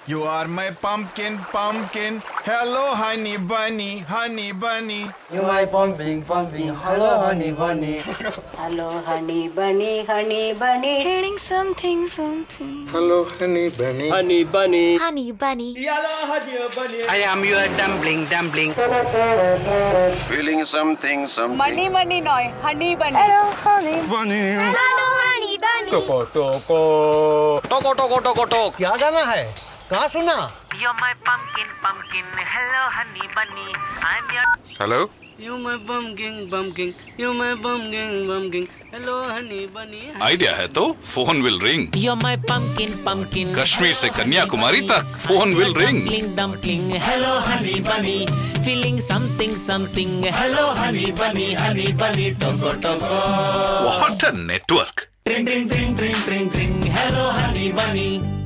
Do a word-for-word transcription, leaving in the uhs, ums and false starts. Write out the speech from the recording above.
You are my pumpkin, pumpkin. Hello, honey bunny, honey bunny. You my pumpkin, pumpkin. Hello, honey bunny. Hello, honey bunny, honey bunny. Hearing something, something. Hello, honey bunny. Honey bunny. Honey bunny. Hello, honey bunny. I am your dumpling, dumpling. Feeling something, something. Money, money, noy. Honey bunny. Hello, honey bunny. Hello, honey bunny. Toko, toko. टोको टोको टोको टोक क्या गाना है? कहाँ सुना? You're my pumpkin, pumpkin. Hello, honey bunny. I'm your. Hello? You my pumpkin, pumpkin. You my pumpkin, pumpkin. Hello, honey bunny. Idea है तो phone will ring. You're my pumpkin, pumpkin. Kashmir से कन्याकुमारी तक phone will ring. Dumpling, dumpling. Hello, honey bunny. Feeling something, something. Hello, honey bunny, honey bunny. Toko, toko. What a network. Ring, ring, ring, ring, ring, ring. Hello, honey bunny.